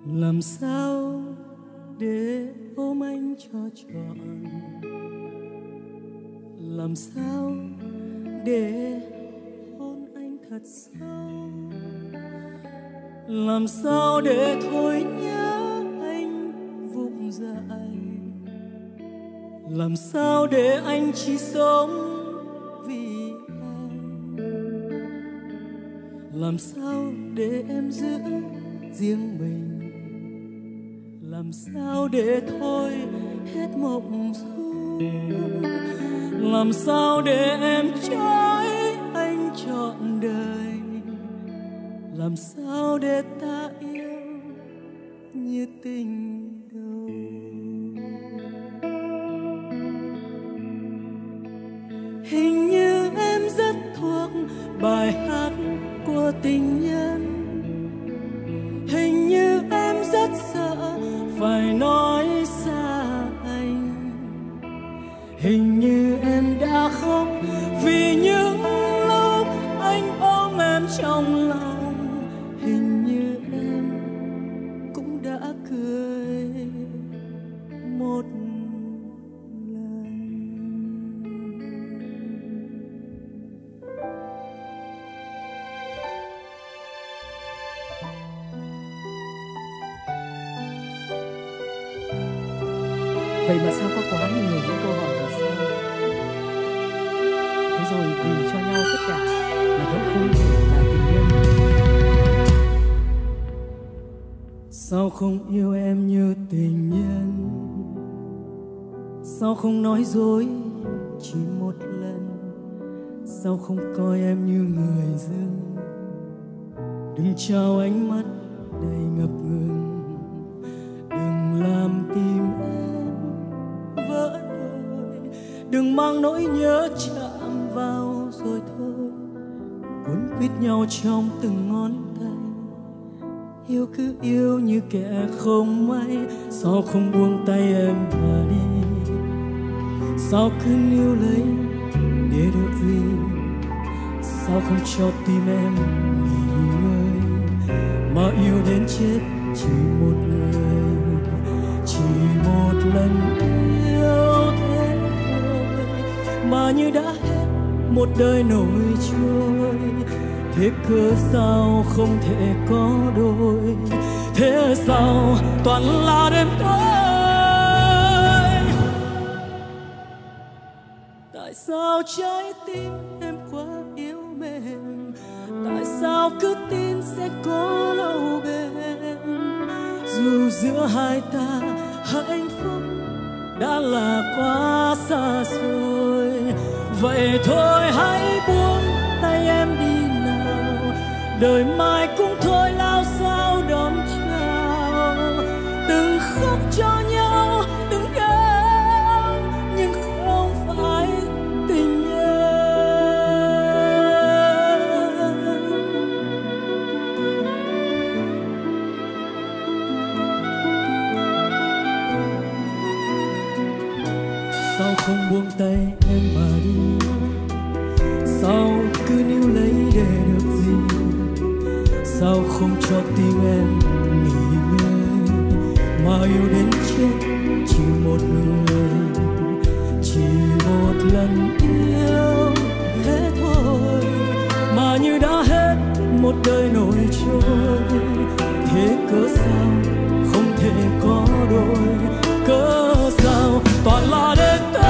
Làm sao để ôm anh cho trọn, làm sao để hôn anh thật sâu, làm sao để thôi nhớ anh vụng dại, làm sao để anh chỉ sống vì anh, làm sao để em giữ riêng mình, làm sao để thôi hết mộng du, làm sao để em trói anh trọn đời, làm sao để ta yêu như tình đầu. Hình như em rất thuộc bài hát của tình nhân, hình như em rất sợ phải nói xa anh, hình như em đã khóc vì những lúc anh ôm em trong lòng, hình như em cũng đã cười một lần. Vậy mà sao có quá nhiều những câu hỏi vì sao? Thế rồi vì cho nhau tất cả mà vẫn không thể là tình nhân. Sao không yêu em như tình nhân, sao không nói dối chỉ một lần, sao không coi em như người dưng, đừng trao ánh mắt đầy ngập ngừng, đừng làm tim em vỡ đôi, đừng mang nỗi nhớ chạm vào rồi thôi, cuốn quýt nhau trong từng ngón tay. Yêu cứ yêu như kẻ không may, sao không buông tay em mà đi, sao cứ níu lấy để được gì, sao không cho tim em nghỉ ngơi, mà yêu đến chết chỉ một người, chỉ một lần yêu thế thôi, mà như đã hết một đời nổi trôi. Thế cớ sao không thể có đôi, thế sao toàn là đêm tối. Tại sao trái tim em quá yếu mềm, tại sao cứ tin sẽ có lâu bền, dù giữa hai ta hạnh phúc đã là quá xa xôi. Vậy thôi hãy buông tay em đi nào, đời mai cũng thôi lao sao đón chào. Đừng khóc cho nhau, đừng đau, nhưng không phải tình nhân. Sao không buông tay em mà đi, sao cứ níu lấy để được gì, sao không cho tim em nghỉ ngơi, mà yêu đến chết chỉ một người, chỉ một lần yêu thế thôi, mà như đã hết một đời nổi trôi. Thế cớ sao không thể có đôi, cớ sao toàn là đến